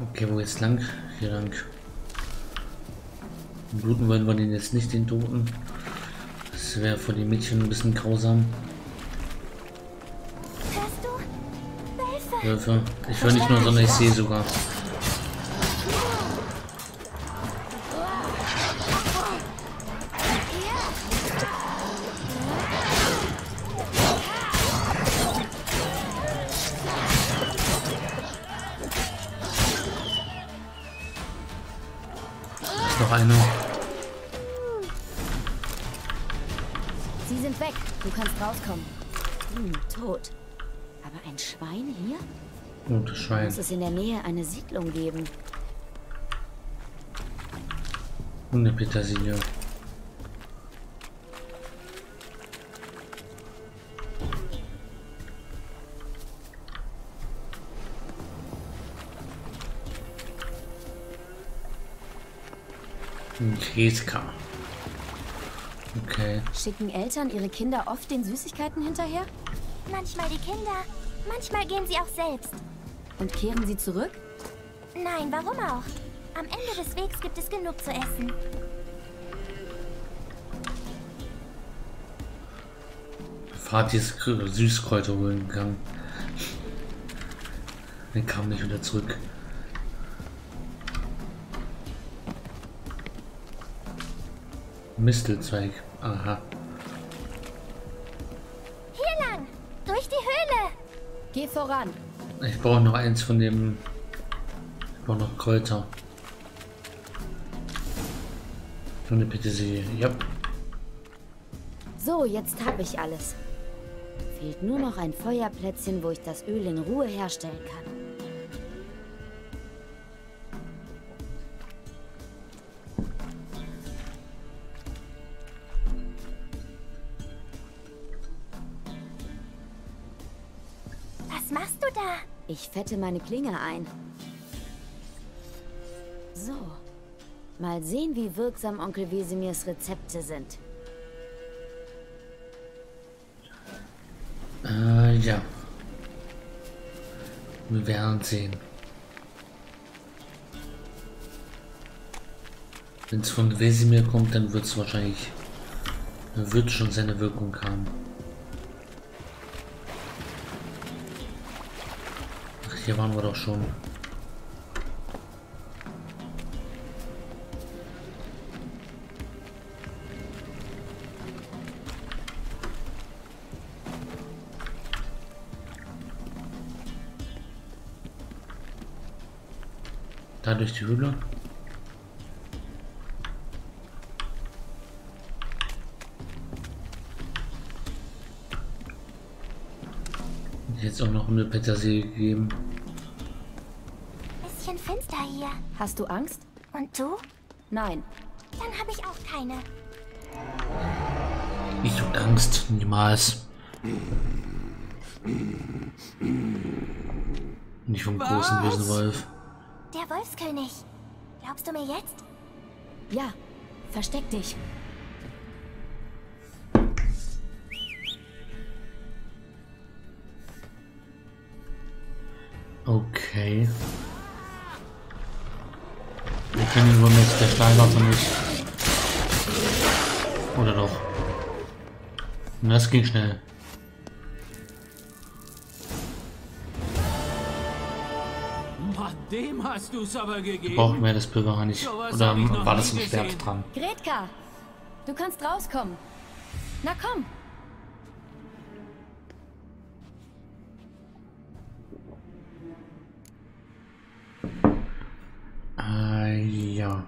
Okay, wo jetzt lang? Hier lang. Bluten wollen wir den jetzt nicht, den Toten. Das wäre für die Mädchen ein bisschen grausam. Hörst du? Wölfe. Ich höre nicht nur, sondern ich sehe sogar. Noch einer. Sie sind weg. Du kannst rauskommen. Tot. Aber ein Schwein hier? Und das Schwein. Muss es in der Nähe eine Siedlung geben? Und eine Petersilie. Ein Käska. Okay. Schicken Eltern ihre Kinder oft den Süßigkeiten hinterher? Manchmal die Kinder, manchmal gehen sie auch selbst. Und kehren sie zurück? Nein, warum auch? Am Ende des Wegs gibt es genug zu essen. Vati ist Süßkräuter holen gegangen. Er kam nicht wieder zurück. Mistelzweig. Aha. Hier lang, durch die Höhle. Geh voran. Ich brauche noch eins von dem. Ich brauche noch Kräuter. Und eine Petersilie. Ja. So, jetzt habe ich alles. Fehlt nur noch ein Feuerplätzchen, wo ich das Öl in Ruhe herstellen kann. Was machst du da? Ich fette meine Klinge ein. So. Mal sehen, wie wirksam Onkel Wesemirs Rezepte sind. Ja. Wir werden sehen. Wenn es von Wesemir kommt, dann wird es wahrscheinlich. Wird schon seine Wirkung haben. Ach, hier waren wir doch schon. Da durch die Höhle. Jetzt auch noch eine Petersilie gegeben. Bisschen finster hier. Hast du Angst? Und du? Nein. Dann habe ich auch keine. Ich hab Angst, niemals. Nicht vom großen bösen Wolf. Der Wolfskönig. Glaubst du mir jetzt? Ja, versteck dich. Okay. Wir können über mich, der Steinwaffe nicht. Oder doch? Na, das ging schnell. Dem hast du es aber gegeben. Braucht mehr das Bürger nicht. Oder war das ein Schwert dran? Gretka, du kannst rauskommen. Na komm. Ja.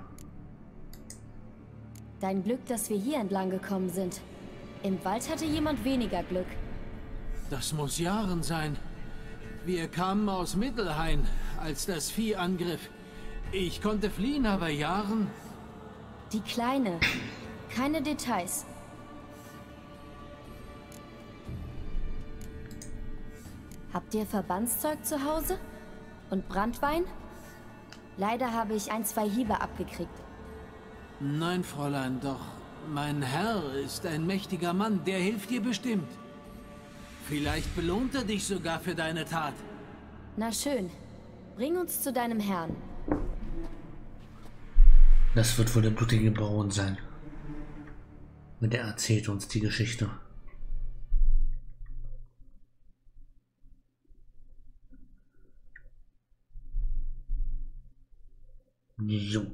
Dein Glück, dass wir hier entlang gekommen sind. Im Wald hatte jemand weniger Glück. Das muss Jahren sein. Wir kamen aus Mittelhain, als das Vieh angriff. Ich konnte fliehen, aber Jahren... Die Kleine. Keine Details. Habt ihr Verbandszeug zu Hause? Und Branntwein? Leider habe ich 1, 2 Hiebe abgekriegt. Nein, Fräulein, doch mein Herr ist ein mächtiger Mann, der hilft dir bestimmt. Vielleicht belohnt er dich sogar für deine Tat. Na schön. Bring uns zu deinem Herrn. Das wird wohl der blutige Baron sein. Und er erzählt uns die Geschichte. So.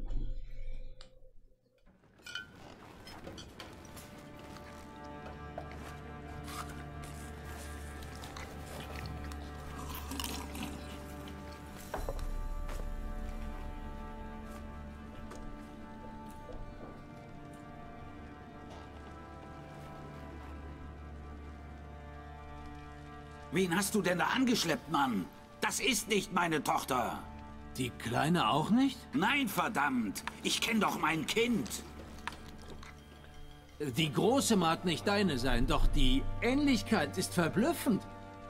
Wen hast du denn da angeschleppt, Mann? Das ist nicht meine Tochter. Die Kleine auch nicht? Nein, verdammt. Ich kenne doch mein Kind. Die Große mag nicht deine sein, doch die Ähnlichkeit ist verblüffend.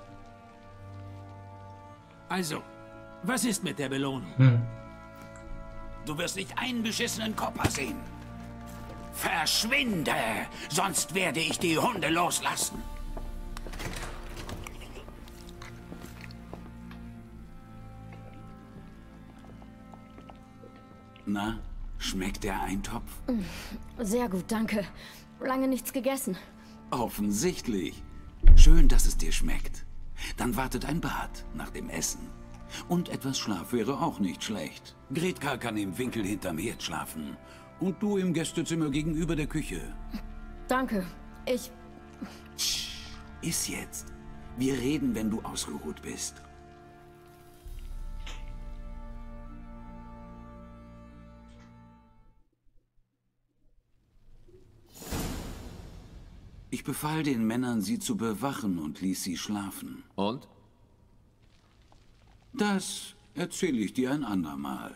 Also, was ist mit der Belohnung? Du wirst nicht einen beschissenen Kopper sehen. Verschwinde, sonst werde ich die Hunde loslassen. Na, schmeckt der Eintopf? Sehr gut, danke. Lange nichts gegessen. Offensichtlich. Schön, dass es dir schmeckt. Dann wartet ein Bad nach dem Essen. Und etwas Schlaf wäre auch nicht schlecht. Gretka kann im Winkel hinterm Herd schlafen. Und du im Gästezimmer gegenüber der Küche. Danke. Iss jetzt. Wir reden, wenn du ausgeruht bist. Ich befahl den Männern, sie zu bewachen und ließ sie schlafen. Und? Das erzähle ich dir ein andermal.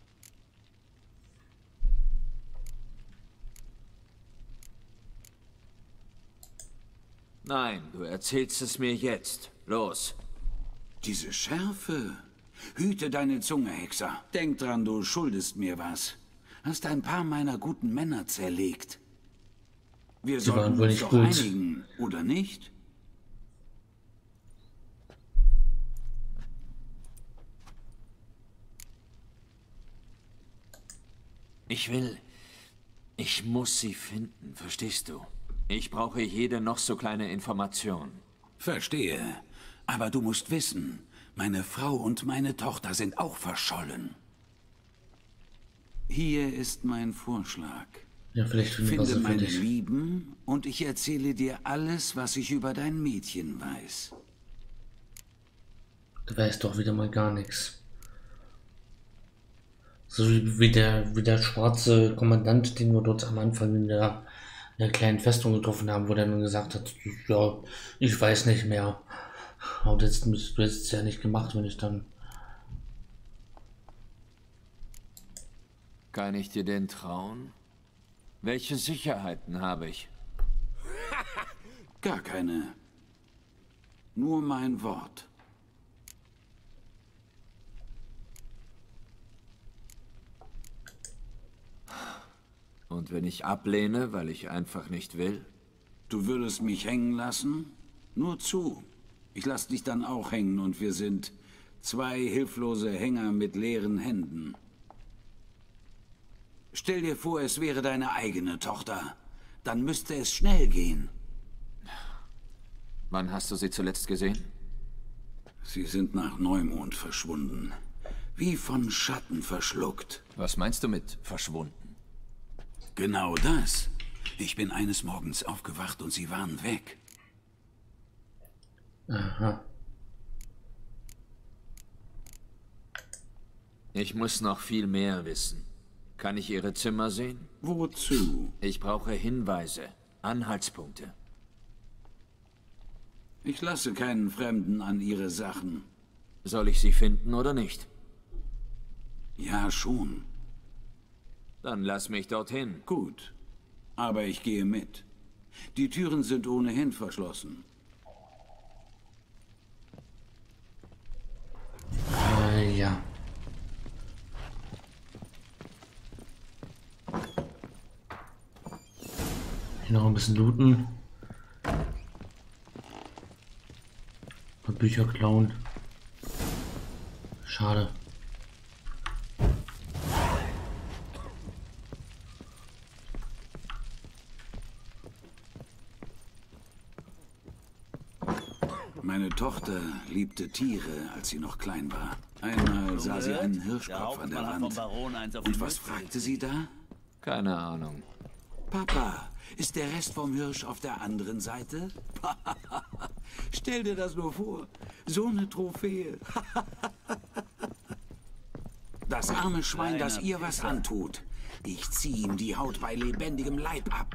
Nein, du erzählst es mir jetzt. Los. Diese Schärfe. Hüte deine Zunge, Hexer. Denk dran, du schuldest mir was. Hast ein paar meiner guten Männer zerlegt. Wir Sie waren sollten wohl uns nicht doch gut. einigen, oder nicht? Ich muss sie finden, verstehst du? Ich brauche jede noch so kleine Information. Verstehe. Aber du musst wissen, meine Frau und meine Tochter sind auch verschollen. Hier ist mein Vorschlag. Ja, vielleicht finden wir was Finde für meine dich. Lieben und ich erzähle dir alles, was ich über dein Mädchen weiß. Du weißt doch wieder mal gar nichts. So wie der schwarze Kommandant, den wir dort am Anfang in der kleinen Festung getroffen haben, wo der dann gesagt hat, ja, ich weiß nicht mehr. Aber du hättest es ja nicht gemacht, wenn ich dann... Kann ich dir denn trauen? Welche Sicherheiten habe ich? Gar keine. Nur mein Wort. Und wenn ich ablehne, weil ich einfach nicht will? Du würdest mich hängen lassen? Nur zu. Ich lass dich dann auch hängen und wir sind zwei hilflose Hänger mit leeren Händen. Stell dir vor, es wäre deine eigene Tochter. Dann müsste es schnell gehen. Wann hast du sie zuletzt gesehen? Sie sind nach Neumond verschwunden. Wie von Schatten verschluckt. Was meinst du mit verschwunden? Genau das. Ich bin eines Morgens aufgewacht und sie waren weg. Aha. Ich muss noch viel mehr wissen. Kann ich ihre Zimmer sehen? Wozu? Ich brauche Hinweise, Anhaltspunkte. Ich lasse keinen Fremden an ihre Sachen. Soll ich sie finden oder nicht? Ja, schon. Dann lass mich dorthin. Gut. Aber ich gehe mit. Die Türen sind ohnehin verschlossen. Ja. Hier noch ein bisschen looten. Ein paar Bücher klauen. Schade. Tochter liebte Tiere, als sie noch klein war. Einmal sah sie einen Hirschkopf an der Wand. Und was fragte sie da? Keine Ahnung. Papa, ist der Rest vom Hirsch auf der anderen Seite? Stell dir das nur vor. So eine Trophäe. Das arme Schwein, das ihr was antut. Ich zieh ihm die Haut bei lebendigem Leib ab.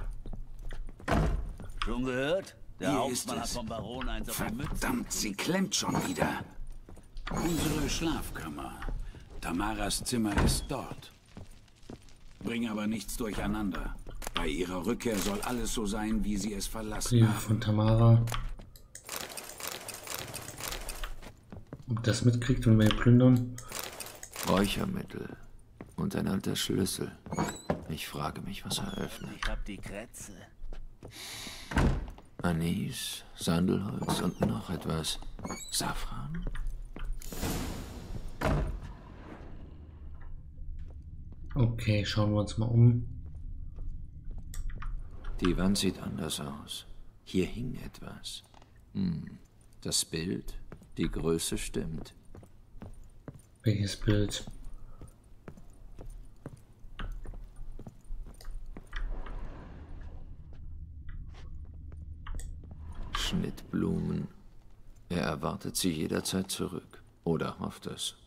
Schon gehört? Der Hier ist Hauptmann hat es. vom Baron eins auf die Mütze. Verdammt, sie klemmt schon wieder. Unsere Schlafkammer. Tamaras Zimmer ist dort. Bring aber nichts durcheinander. Bei ihrer Rückkehr soll alles so sein, wie sie es verlassen Briefe haben. von Tamara. Ob das mitkriegt, wenn wir plündern? Räuchermittel und ein alter Schlüssel. Ich frage mich, was er öffnet. Ich hab die Krätze. Anis, Sandelholz und noch etwas. Safran? Okay, schauen wir uns mal um. Die Wand sieht anders aus. Hier hing etwas. Das Bild, die Größe stimmt. Welches Bild? Schnittblumen. Er erwartet sie jederzeit zurück. Oder hofft es.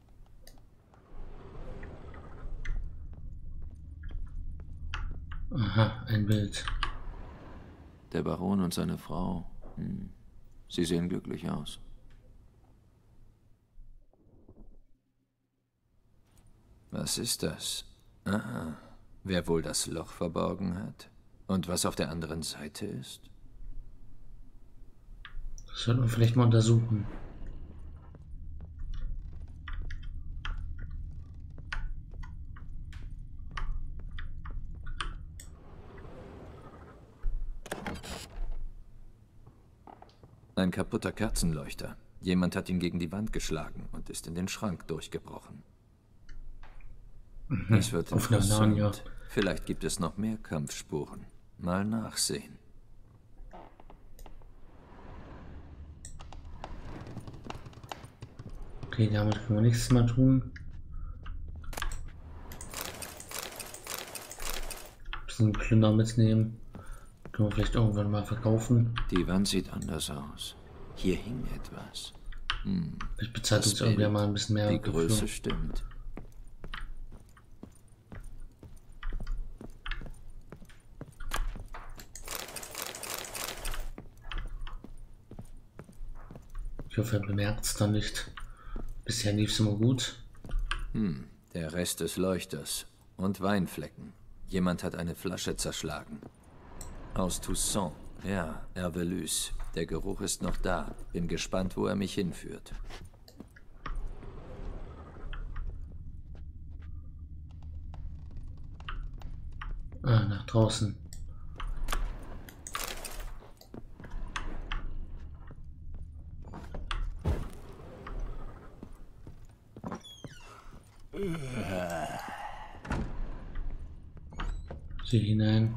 Aha, ein Bild. Der Baron und seine Frau. Sie sehen glücklich aus. Was ist das? Ah, wer wohl das Loch verborgen hat? Und was auf der anderen Seite ist? Das sollten wir vielleicht mal untersuchen. Ein kaputter Kerzenleuchter. Jemand hat ihn gegen die Wand geschlagen und ist in den Schrank durchgebrochen. Es wird Auf Narnia. interessant. Vielleicht gibt es noch mehr Kampfspuren. Mal nachsehen. Okay, damit können wir nichts mehr tun. Ein bisschen Plünder mitnehmen. Können wir vielleicht irgendwann mal verkaufen. Die Wand sieht anders aus. Hier hing etwas. Ich bezahlt Das uns irgendwer Bild, mal ein bisschen mehr. Die dafür. Größe stimmt. Ich hoffe, er bemerkt es dann nicht. Bisher lief es immer gut. Der Rest des Leuchters. Und Weinflecken. Jemand hat eine Flasche zerschlagen. Aus Toussaint. Ja, Hervelus. Der Geruch ist noch da. Bin gespannt, wo er mich hinführt. Ah, nach draußen. Sieh hinein.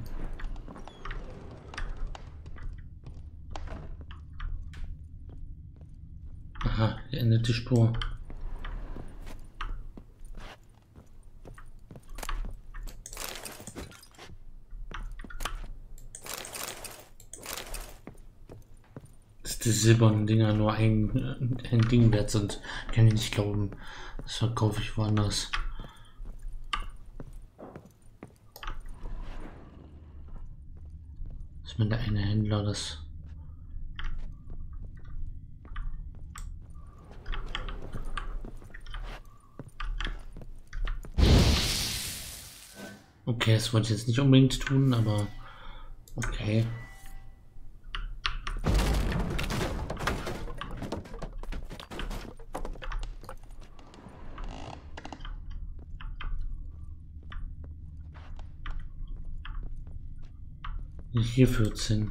Aha, hier endet die Spur. Dass die silbernen Dinger nur ein Ding wert sind, kann ich nicht glauben. Das verkaufe ich woanders. Ist mir der eine Händler das? Okay, das wollte ich jetzt nicht unbedingt tun, aber okay. Hier führt's hin.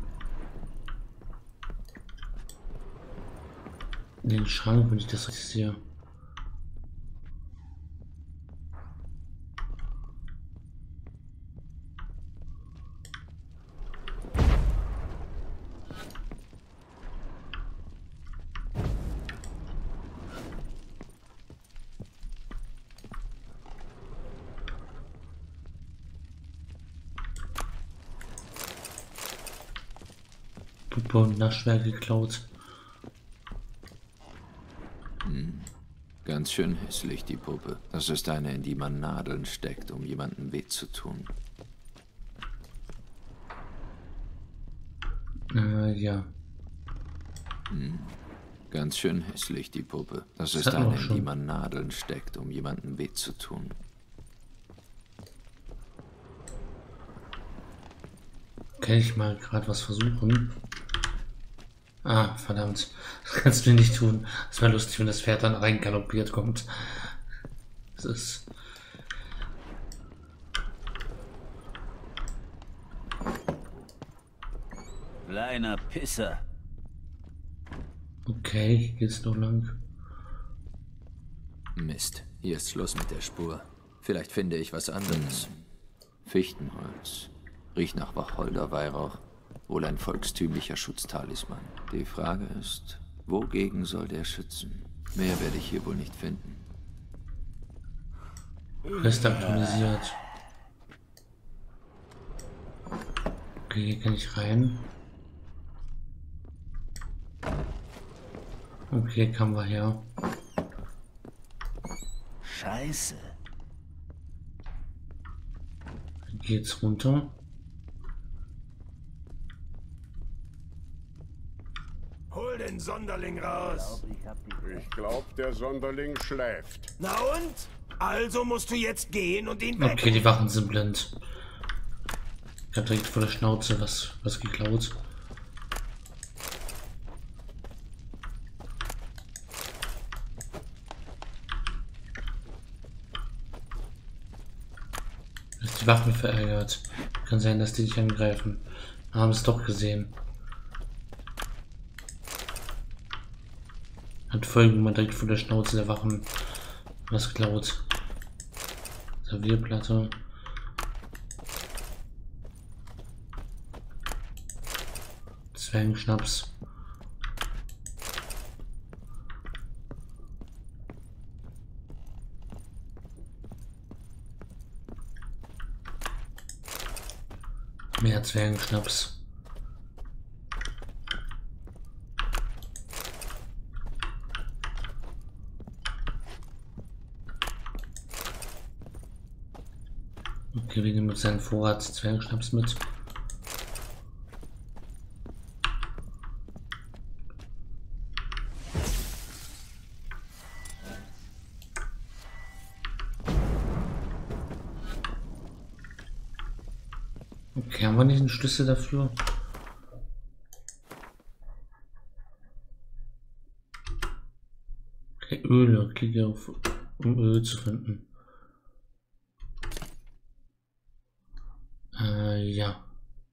In den Schrank, wenn ich das richtig sehe. Puppe und Naschwerk geklaut. Ganz schön hässlich, die Puppe. Das ist eine, in die man Nadeln steckt, um jemandem weh zu tun. Ja. Ganz schön hässlich, die Puppe. Das ist hatten wir eine, in die schon. man Nadeln steckt, um jemandem weh zu tun. Kann ich mal gerade was versuchen? Ah, verdammt. Das kannst du nicht tun. Es wäre lustig, wenn das Pferd dann reingaloppiert kommt. Das ist... Kleiner Pisser. Okay, hier geht's noch lang. Mist, hier ist Schluss mit der Spur. Vielleicht finde ich was anderes. Fichtenholz. Riecht nach Wacholderweihrauch. Wohl ein volkstümlicher Schutztalisman. Die Frage ist, wogegen soll der schützen? Mehr werde ich hier wohl nicht finden. Fest aktualisiert. Okay, hier kann ich rein. Okay, kamen wir her. Scheiße. Dann geht's runter. Hol den Sonderling raus. Ich glaube, der Sonderling schläft. Na und? Also musst du jetzt gehen und ihn weg. Okay, die Wachen sind blind. Ich hab direkt vor der Schnauze was geklaut. Ist die Waffen verärgert. Kann sein, dass die dich angreifen. Haben es doch gesehen. Hat folgen mal direkt vor der Schnauze der Wachen was klaut. Servierplatte. Zwergenschnaps. Mehr Zwergenschnaps. Okay, wir nehmen mit seinen Vorrat Zwergenschnaps mit. Okay, haben wir nicht einen Schlüssel dafür? Okay, Öle. Klicke auf, um Öl zu finden. Ja.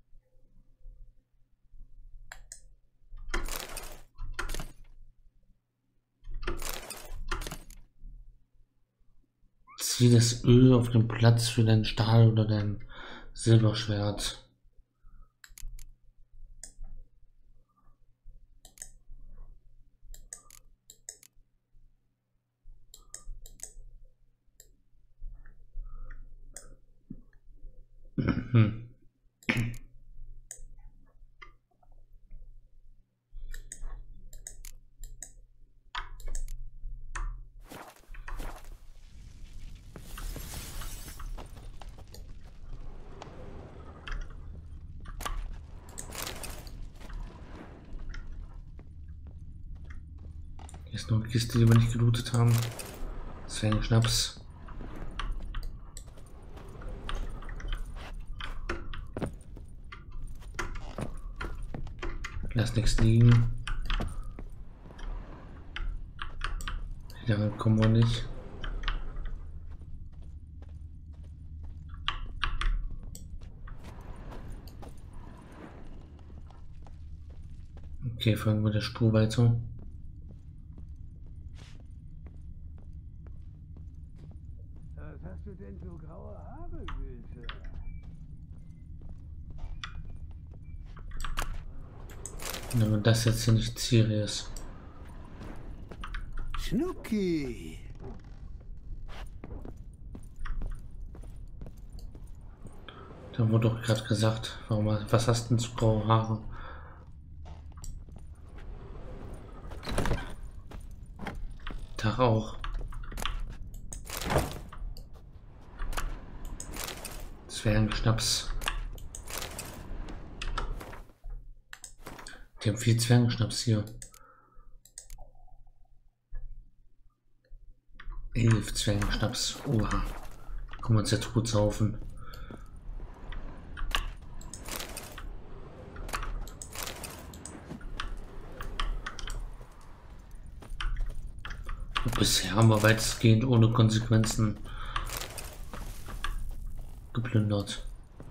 Zieh das Öl auf den Platz für dein Stahl oder dein Silberschwert. Hier ist noch eine Kiste, die wir nicht gelootet haben. Zwergenschnaps. Lass nichts liegen. Daran kommen wir nicht. Okay, folgen wir der Spur weiter. Was hast du denn für graue Haare, Güte? Wenn das jetzt hier nicht Ziel ist. Schnucki. Da wurde doch gerade gesagt, warum, was hast du denn zu graue Haare? Tag auch. Zwergenschnaps. Die haben viel Zwergenschnaps hier. 11 Zwergenschnaps. Oha. Können wir uns jetzt gut saufen. Bisher haben wir weitestgehend ohne Konsequenzen geplündert.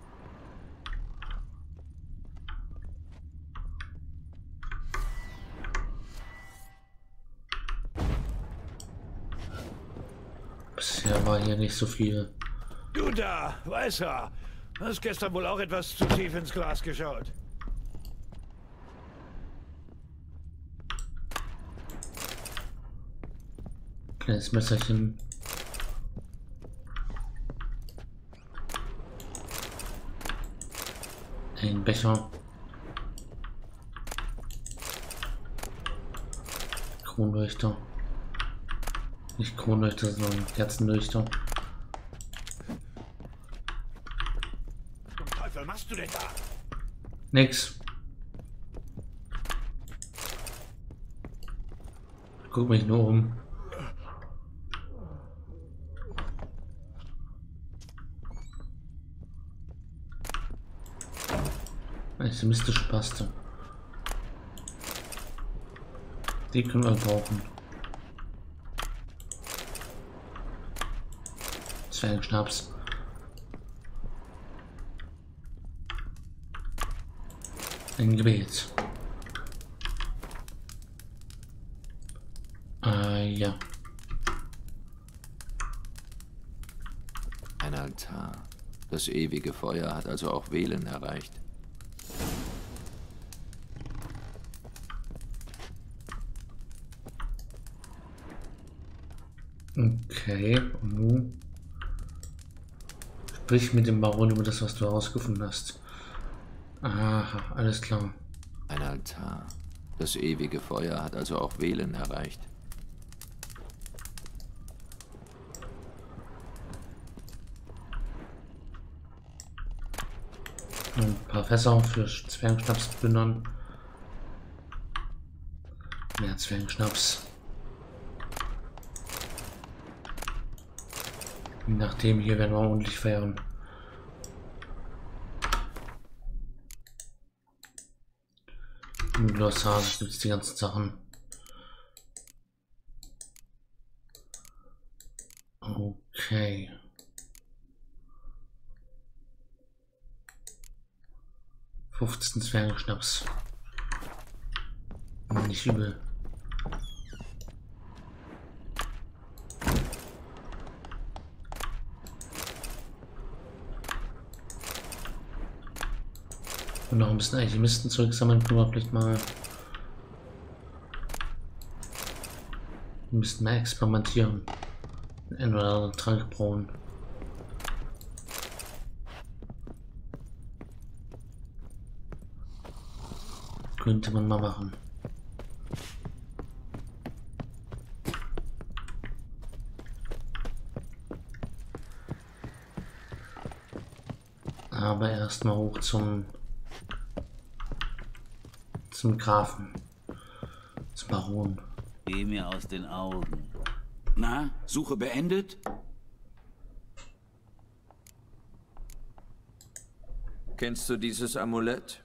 Bisher war hier nicht so viel. Du da, Weißer. Hast gestern wohl auch etwas zu tief ins Glas geschaut. Kleines Messerchen. Ein Becher. Kronleuchter. Nicht Kronleuchter, sondern Kerzenleuchter. Was zum Teufel machst du denn da? Nix. Guck mich nur um. Eine mystische Paste. Die können wir brauchen. Zwergenschnaps. Ein Gebet. Ja. Ein Altar. Das ewige Feuer hat also auch Velen erreicht. Okay, und nun sprich mit dem Baron über das, was du herausgefunden hast. Aha, alles klar. Ein Altar. Das ewige Feuer hat also auch Velen erreicht. Ein paar Fässer für Zwergenschnaps plündern. Mehr Zwergenschnaps. Nachdem hier werden wir ordentlich feiern. Im Glossar gibt es die ganzen Sachen. Okay. ...15 Zwergenschnaps. Nicht übel. Und noch ein bisschen Alchemistenzeug sammeln, können wir vielleicht mal ein bisschen mehr experimentieren. Einen oder anderen Trank brauen. Könnte man mal machen. Aber erstmal hoch zum Grafen, zum Baron. Geh mir aus den Augen. Na, Suche beendet? Kennst du dieses Amulett?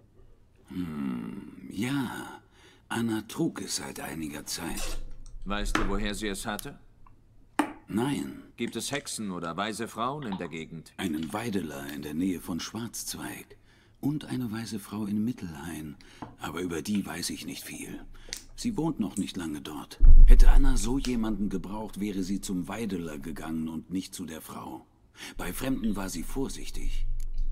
Ja, Anna trug es seit einiger Zeit. Weißt du, woher sie es hatte? Nein, Gibt es Hexen oder weise Frauen in der Gegend? einen Weideler in der Nähe von Schwarzzweig und eine weise Frau in Mittelhain, aber über die weiß ich nicht viel. Sie wohnt noch nicht lange dort. Hätte Anna so jemanden gebraucht, wäre sie zum Weideler gegangen und nicht zu der Frau. Bei Fremden war sie vorsichtig.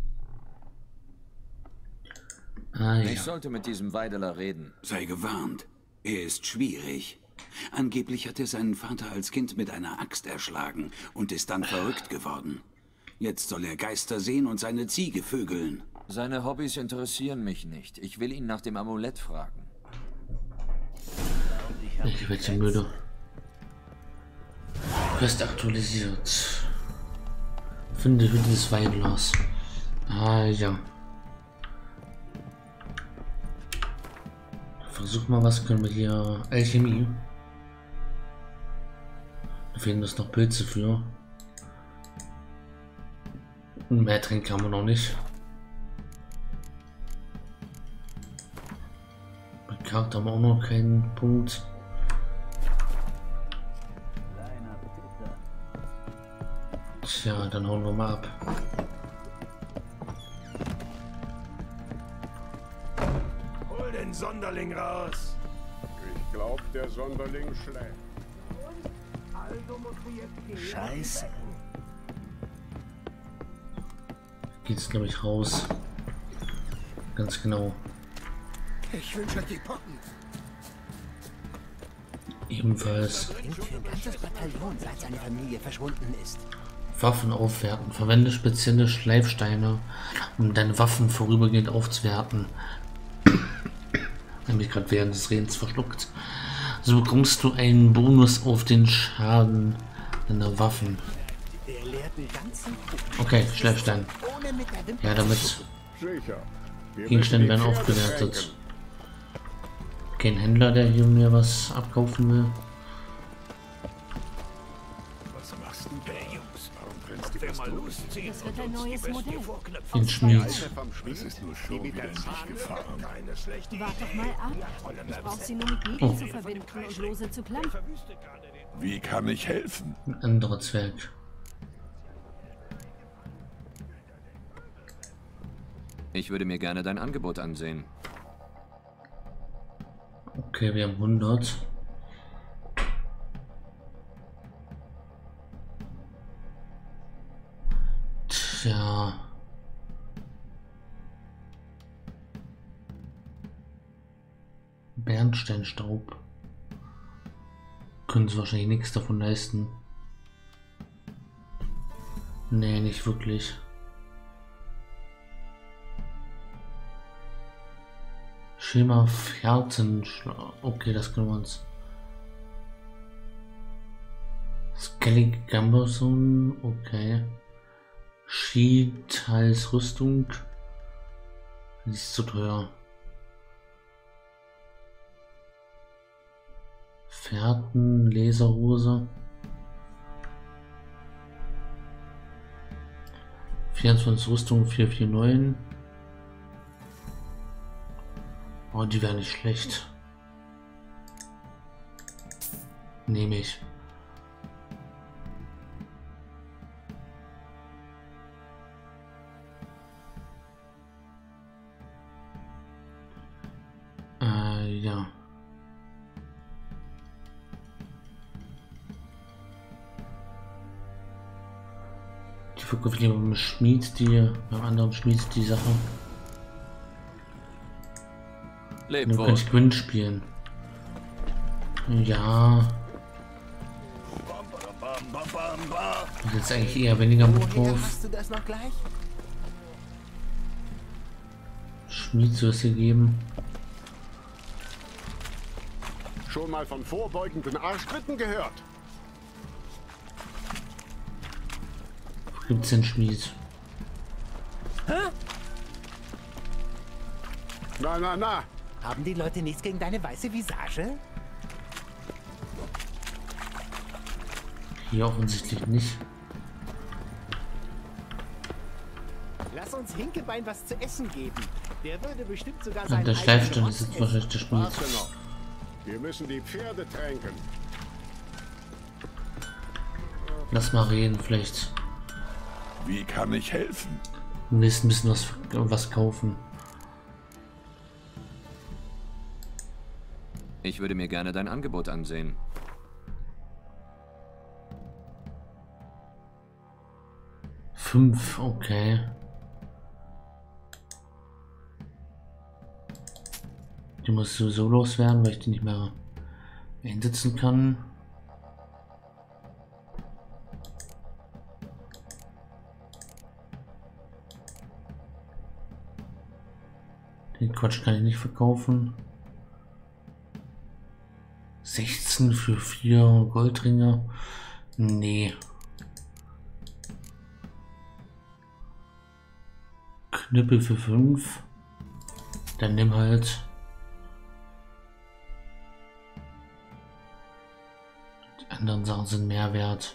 Ah, ja. Ich sollte mit diesem Weideler reden. Sei gewarnt, er ist schwierig. Angeblich hat er seinen Vater als Kind mit einer Axt erschlagen und ist dann verrückt geworden. Jetzt soll er Geister sehen und seine Ziege vögeln. Seine Hobbys interessieren mich nicht. Ich will ihn nach dem Amulett fragen. Ich werde müde. Quest aktualisiert. Finde Hütte des Weinglas. Ah ja. Versuch mal, was können wir hier? Alchemie. Da fehlen uns noch Pilze für. Mehr Tränke haben wir noch nicht. Bei Charakter haben wir auch noch keinen Punkt. Tja, dann hauen wir mal ab. Hol den Sonderling raus. Ich glaube, der Sonderling schläft. Scheiße. Geht's, glaube ich, raus. Ganz genau. Ich wünsche die Pocken. Ebenfalls. Für ein ganzes Bataillon, seit seine Familie verschwunden ist. Waffen aufwerten. Verwende spezielle Schleifsteine, um deine Waffen vorübergehend aufzuwerten. Habe mich gerade während des Redens verschluckt. So bekommst du einen Bonus auf den Schaden deiner Waffen. Okay, Schleifstein. Ja, damit Gegenstände werden aufgewertet. Kein Händler, der hier mir was abkaufen will. Was machst du denn, Jungs? Warum brennst du mal losziehen? Das wird ein neues Modell. Den Schmied. Das ist nur schon wieder nicht gefahren. Wart doch mal ab. Ich brauche sie nur mit Nägeln zu verbinden und lose zu klammern. Wie kann ich helfen? Ein anderer Zwerg. Ich würde mir gerne dein Angebot ansehen. Okay, wir haben 100. Tja. Bernsteinstaub. Können sie wahrscheinlich nichts davon leisten. Nee, nicht wirklich. Schema Fährtenschlag. Okay, das können wir uns. Skellig Gamberson. Okay. Skiteils Rüstung. Die ist zu teuer. Fährten, Laserhose. 24 Rüstung 449. Oh, die wäre nicht schlecht. Nehme ich. Ja. Die verkaufe ich lieber beim Schmied, beim anderen Schmied die Sache. Dann kann ich Gwyn spielen. Ja. Ich jetzt eigentlich eher weniger Bock drauf. Schmied soll es hier geben. Schon mal von vorbeugenden Arschtritten gehört? Wo gibt's denn Schmied? Hä? Na. Haben die Leute nichts gegen deine weiße Visage? Hier offensichtlich nicht. Lass uns Hinkebein was zu essen geben. Der würde bestimmt sogar Und sein der Schleifstein ist jetzt wahrscheinlich der Schmied. Warte noch. Wir müssen die Pferde tränken. Lass mal reden, vielleicht. Wie kann ich helfen? Wir müssen ein bisschen was kaufen. Ich würde mir gerne dein Angebot ansehen. Fünf, okay. Die muss sowieso loswerden, weil ich die nicht mehr einsetzen kann. Den Quatsch kann ich nicht verkaufen. 16 für 4 Goldringe. Nee. Knüppel für 5. Dann nimm halt. Die anderen Sachen sind mehr wert.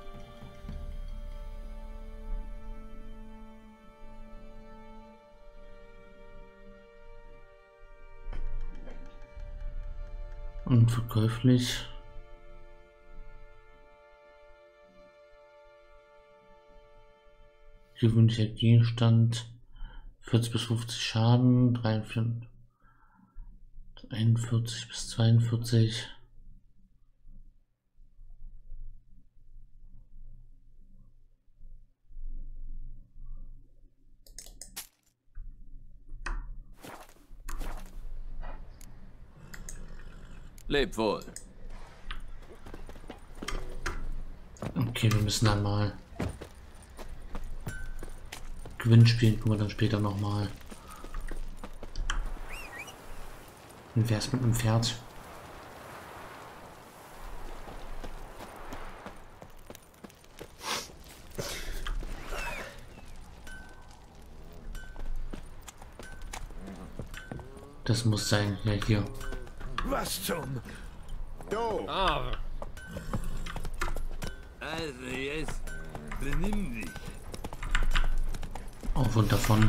Unverkäuflich. Gewöhnlicher Gegenstand. 40 bis 50 Schaden. 41 bis 42. Leb wohl. Okay, wir müssen dann mal Gewinnspiel, gucken wir dann später nochmal. Wie wär's mit dem Pferd? Das muss sein, ja hier. Was zum... Du! Also jetzt, benimm dich. Auf und davon.